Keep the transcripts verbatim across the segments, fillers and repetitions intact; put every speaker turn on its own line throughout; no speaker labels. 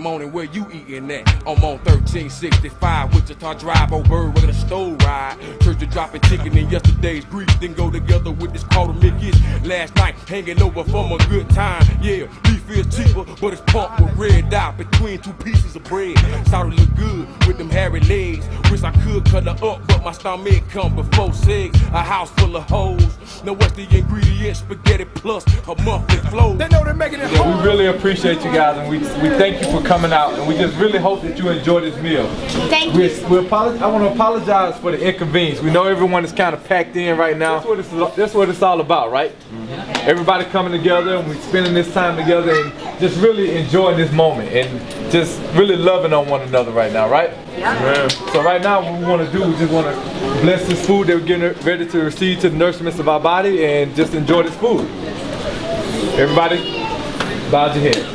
morning, where you eating at? I'm on thirteen sixty-five, Wichita Drive, old bird with a stove ride. Church to dropping chicken in yesterday's grease, then go together with this quarter midget. Last night, hanging over from a good time. Yeah, beef is cheaper, but it's pumped with red dye between two pieces of bread. Thought it looked good with them hairy legs. Wish I could cut her up, but my stomach come before sex. A house full of hoes. Now what's the ingredients? Spaghetti plus a monthly flow. They know they're making it.
Yeah, we really appreciate you guys, and we we thank you for coming out, and we just really hope that you enjoy this meal.
Thank
we,
you.
We apologize, I want to apologize for the inconvenience. We know everyone is kind of packed in right now. That's what it's, that's what it's all about, right? Mm-hmm. Everybody coming together, and we spending this time together, and just really enjoying this moment, and just really loving on one another right now, right?
Yeah.
So right now, what we want to do, we just want to bless this food that we're getting ready to receive to the nourishment of our body, and just enjoy this food. Everybody, bow your head.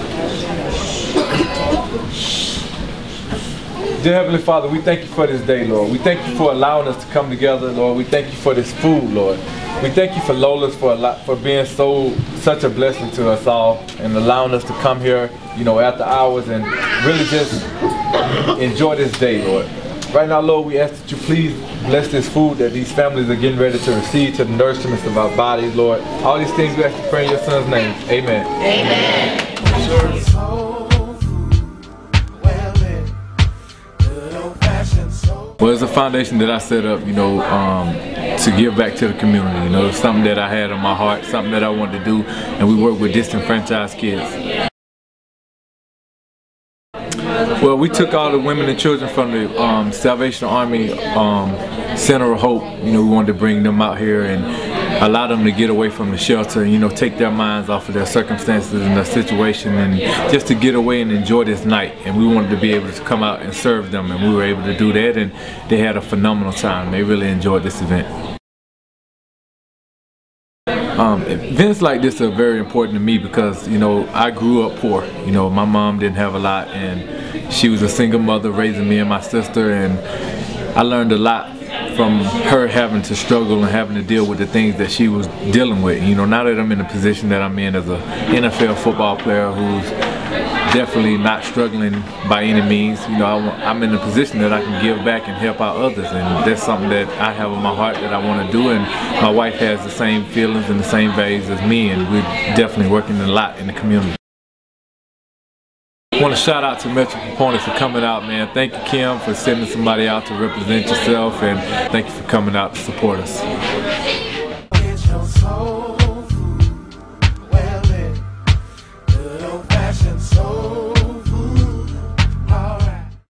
Dear Heavenly Father, we thank you for this day, Lord. We thank you for allowing us to come together, Lord. We thank you for this food, Lord. We thank you for Lola's for a lot, for being so such a blessing to us all, and allowing us to come here, you know, after hours and really just enjoy this day, Lord. Right now, Lord, we ask that you please bless this food that these families are getting ready to receive to the nourishment of our bodies, Lord. All these things we ask to pray in your Son's name. Amen.
Amen.
Well, it's a foundation that I set up, you know, um, to give back to the community. You know, it's something that I had on my heart, something that I wanted to do, and we work with disenfranchised kids. Well, we took all the women and children from the um, Salvation Army um, Center of Hope. You know, we wanted to bring them out here and allow them to get away from the shelter, and, you know, take their minds off of their circumstances and their situation, and just to get away and enjoy this night. And we wanted to be able to come out and serve them, and we were able to do that, and they had a phenomenal time. They really enjoyed this event. Um, events like this are very important to me because, you know, I grew up poor. You know, my mom didn't have a lot, and she was a single mother raising me and my sister, and I learned a lot from her having to struggle and having to deal with the things that she was dealing with. You know, now that I'm in the position that I'm in as an N F L football player who's definitely not struggling by any means, you know, I'm in a position that I can give back and help out others, and that's something that I have on my heart that I want to do, and my wife has the same feelings and the same values as me, and we're definitely working a lot in the community. I want to shout out to Metro Proponents for coming out, man. Thank you, Kim, for sending somebody out to represent yourself, and thank you for coming out to support us.